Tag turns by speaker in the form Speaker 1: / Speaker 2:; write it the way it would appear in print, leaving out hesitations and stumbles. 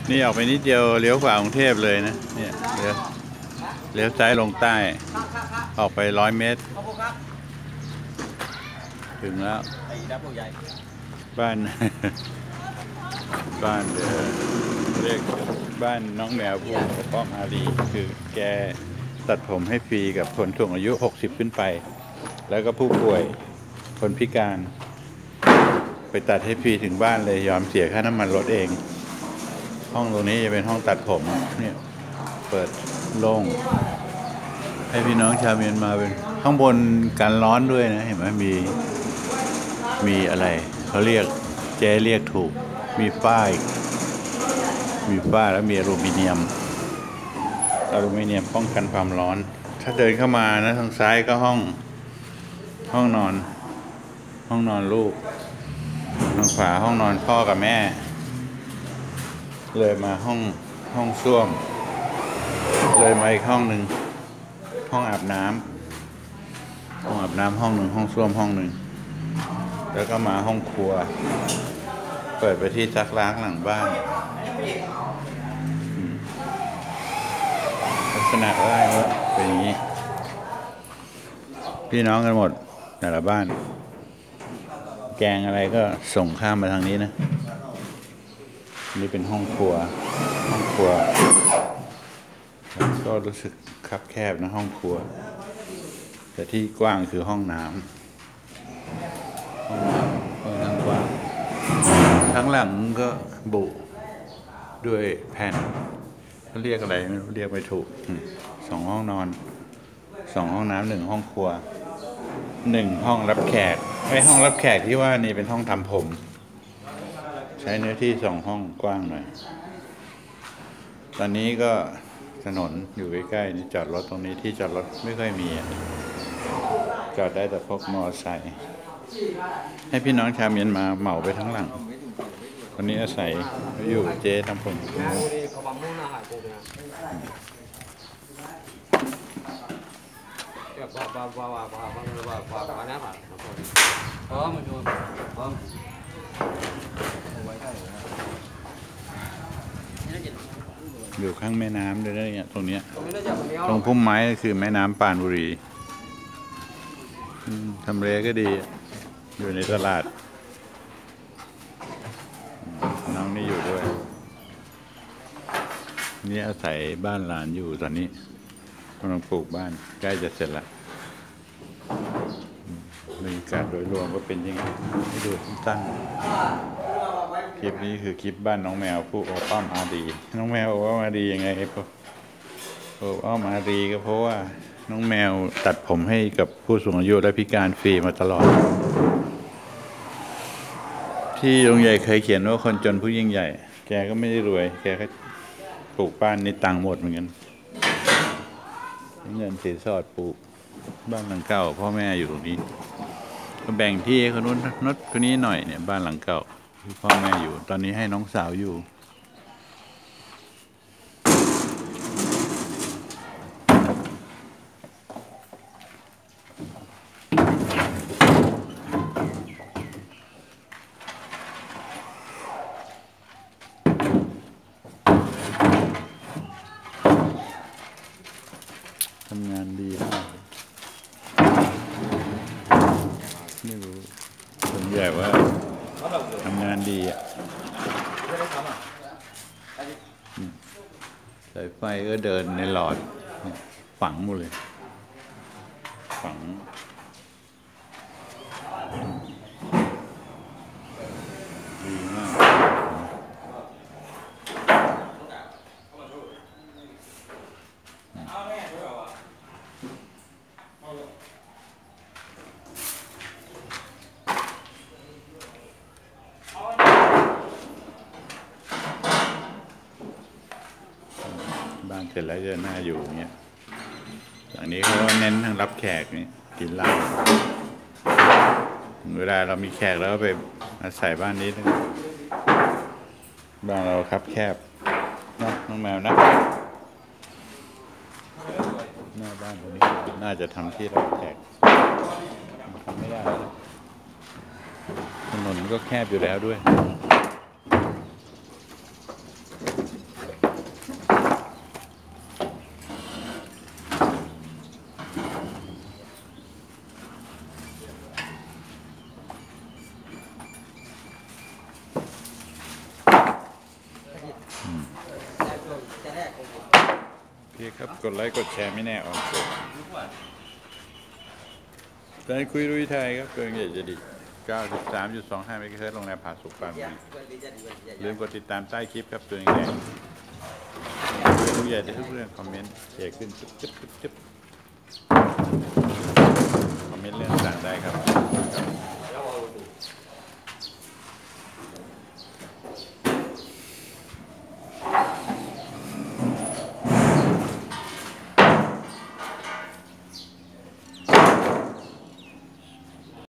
Speaker 1: นี่ออกไปนิดเดียวเลี้ยวขวากรุงเทพเลยนะเนี่ยเลี้ยวซ้ายลงใต้ออกไป100 เมตรถึงแล้วบ้าน บ้านเรียกบ้านน้องแมวผู้ปกป้องอารีคือแกตัดผมให้ฟรีกับคนสูงอายุ60ขึ้นไปแล้วก็ผู้ป่วยคนพิการไปตัดให้ฟรีถึงบ้านเลยยอมเสียค่าน้ำมันรถเองห้องตรงนี้จะเป็นห้องตัดผมเนี่ยเปิดโล่งให้พี่น้องชาวเมียนมาเป็นข้างบนกันร้อนด้วยนะเห็นไหมมีอะไรเขาเรียกเจ๊เรียกถูกมีฝ้ายแล้วมีอลูมิเนียมป้องกันความร้อนถ้าเดินเข้ามานะทางซ้ายก็ห้องนอนลูกทางขวาห้องนอนพ่อกับแม่เลยมาห้องส้วมเลยมาอีกห้องหนึ่งห้องอาบน้ำห้องหนึ่งห้องส้วมห้องหนึ่งแล้วก็มาห้องครัวเปิดไปที่ซักล้างหลังบ้านลักษณะได้ว่าเป็นอย่างนี้พี่น้องกันหมดแต่ละบ้านแกงอะไรก็ส่งข้ามมาทางนี้นะนี่เป็นห้องครัวก็รู้สึกคับแคบนะห้องครัวแต่ที่กว้างคือห้องน้ำทั้งกว้างทั้งหลังก็บุด้วยแผ่นเขาเรียกอะไรไม่รู้เรียกไม่ถูก2 ห้องนอน2 ห้องน้ำ1 ห้องครัว1 ห้องรับแขกห้องรับแขกที่ว่านี่เป็นห้องทำผมใช้เนื้อที่2 ห้องกว้างหน่อยตอนนี้ก็ถนนอยู่ใกล้ๆนี่จอดรถตรงนี้ที่จอดรถไม่ค่อยมีจอดได้แต่พวกมอเตอร์ไซค์ให้พี่น้องชาวเมียนมาเหมาไปทั้งหลังวันนี้อาศัยอยู่เจ๊ทำผมอยู่ข้างแม่น้ำด้วยเนี่ยตรงเนี้ยตรงพุ่มไม้ก็คือแม่น้ำปานบุรีทำเลก็ดีอยู่ในตลาดน้องนี่อยู่ด้วยนี่อาศัยบ้านหลานอยู่ตอนนี้กำลังปลูกบ้านใกล้จะเสร็จแล้วบรรยากาศโดยรวมก็เป็นยังไงให้ดูสั้นๆคลิปนี้คือคลิปบ้านน้องแมวผู้โอบอ้อมอารีน้องแมวโอบอ้อมอารียังไงโอบอ้อมอารีก็เพราะว่าน้องแมวตัดผมให้กับผู้สูงอายุและพิการฟรีมาตลอดที่ลุงใหญ่เคยเขียนว่าคนจนผู้ยิ่งใหญ่แกก็ไม่ได้รวยแกก็ปลูกบ้านในตังหมดเหมือนกันเงินสินสอดปลูกบ้านหลังเก่าพ่อแม่อยู่ตรงนี้ก็แบ่งที่คนนู้นคนนี้หน่อยเนี่ยบ้านหลังเก่าที่พ่อแม่อยู่ตอนนี้ให้น้องสาวอยู่ทำงานดีมากไม่รู้ผมใหญ่ว่าทำงานดีอ่ะสายไฟก็เดินในหลอดฝังหมดเลยฝังดีมากบ้านเสร็จแล้วจะน่าอยู่เงี้ยอย่างนี้เขาเน้นทางรับแขกนี่กินเหล้าเวลาเรามีแขกแล้วไปอาศัยบ้านนี้บ้านเราครับแคบน้องแมวนะหน้าบ้านตรงนี้น่าจะทำที่รับแขกทำไม่ได้ถนนก็แคบอยู่แล้วด้วยครับกดไลค์กดแชร์ไม่แน่ออกตัวตอนนี้คุยรุยไทยครับเกินใหญ่จะดี 93.25 เมกะเฮิรตซ์โรงแรมผาสุกปรานบุรีลืมกดติดตามใต้คลิปครับตัวแดงคุยใหญ่ได้ทุกเรื่องคอมเมนต์แชร์ขึ้นจุ๊บคอมเมนต์เรื่องต่างได้ครับ